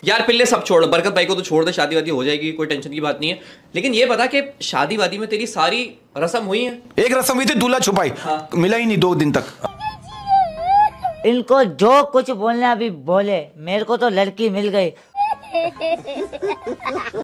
यार पिल्ले सब छोड़, बरकत भाई को तो छोड़ दे, शादी वादी हो जाएगी, कोई टेंशन की बात नहीं है। लेकिन ये बता कि शादी वादी में तेरी सारी रस्म हुई है? एक रस्म हुई थी, दूल्हा छुपाई। हाँ। मिला ही नहीं 2 दिन तक। इनको जो कुछ बोलना अभी बोले, मेरे को तो लड़की मिल गई।